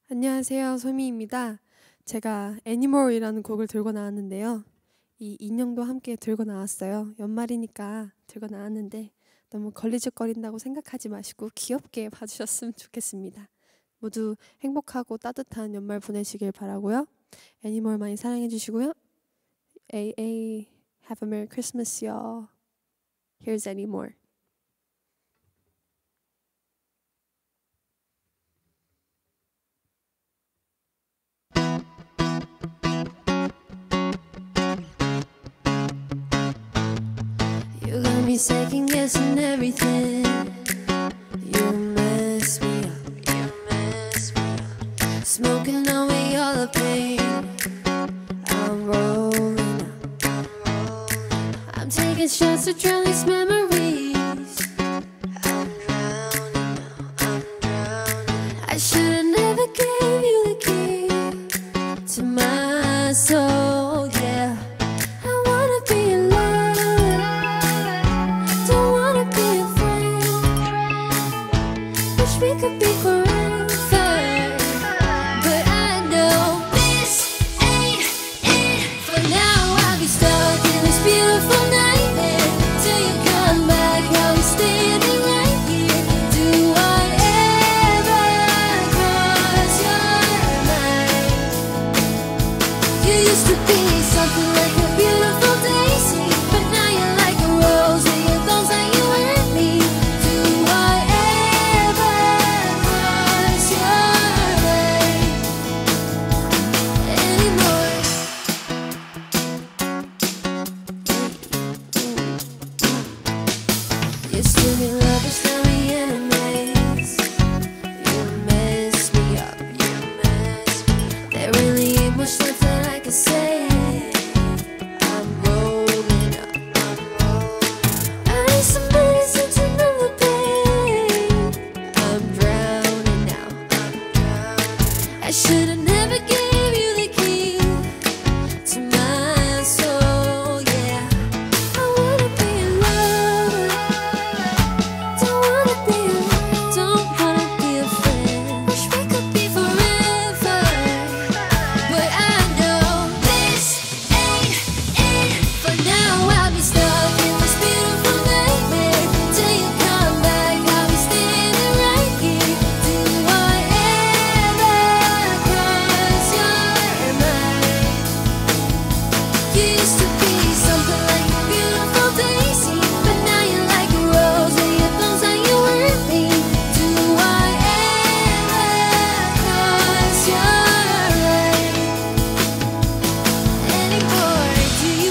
안녕하세요, 소미입니다. 제가 애니멀이라는 곡을 들고 나왔는데요. 이 인형도 함께 들고 나왔어요. 연말이니까 들고 나왔는데 너무 걸리적거린다고 생각하지 마시고 귀엽게 봐주셨으면 좋겠습니다. 모두 행복하고 따뜻한 연말 보내시길 바라고요. 애니멀 많이 사랑해 주시고요. AA, have a Merry Christmas, y'all. Here's Anymore. You got me second guessing everything. You mess me up, you mess me up. Smoking away all the pain. I'm rolling up, I'm taking shots to drown these memories. I'm drowning now, I'm drowning. I should've never gave you the key to my soul, yeah. I wanna be in love, don't wanna be a friend. Wish we could be forever, but I know this ain't it. For now I'll be stuck in this beautiful nightmare till you come back. I'll be standing right here. Do I ever cross your mind? You used to be something like a beautiful daisy, but now you're like a rose and your thorns that you hurt me. Do I ever cross your mind anymore? Used to be lovers, now we enemies. You mess me up, you mess me up. There really ain't much left that I can say. I'm rolling up, I'm rolling. I need some medicine to numb the pain. I'm drowning now, I'm drowning. I should've never gave you the key to my soul, yeah. I wanna be in love, don't wanna be alone, don't wanna be a friend. Wish we could be forever, but I know this ain't it. For now I'll be stuck in this beautiful nightmare till you come back. I'll be standing right here. Do I ever cross your mind? You used to be something like a beautiful daisy, but now you're like a rose and your thorns that you hurt me. Do I ever cross your mind anymore? Do you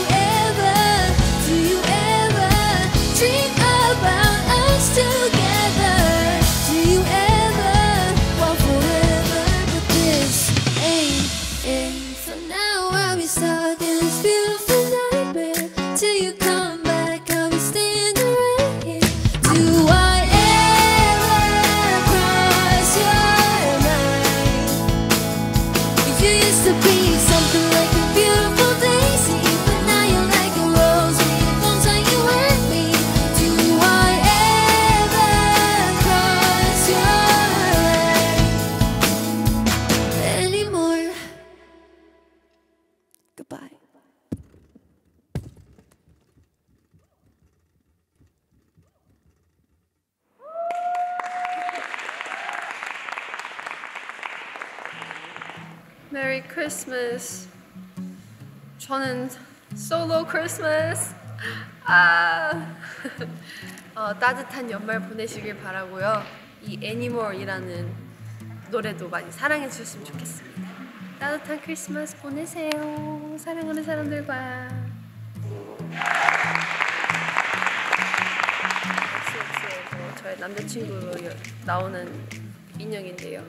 ever dream about us together? Do you ever want forever? But this ain't it. For now I'll be stuck in this beautiful nightmare till you come back. I'll be standing right here. Do I ever cross your mind? You used to be something like a beautiful daisy, but now you're like a rose and your thorns that you hurt me. Do I ever cross your mind anymore? Goodbye. 메리 크리스마스. 저는 솔로 크리스마스. 따뜻한 연말 보내시길 바라고요. 이 애니멀이라는 노래도 많이 사랑해 주셨으면 좋겠습니다. 따뜻한 크리스마스 보내세요. 사랑하는 사람들과. 저의 남자친구로 나오는 인형인데요.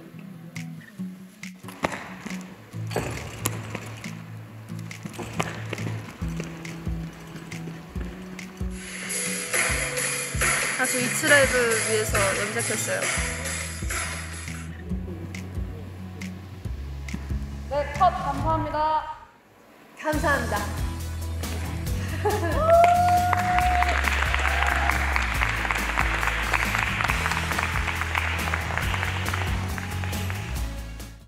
저 이츠라이브 위해서 염색했어요. 네, 컷 감사합니다. 감사합니다.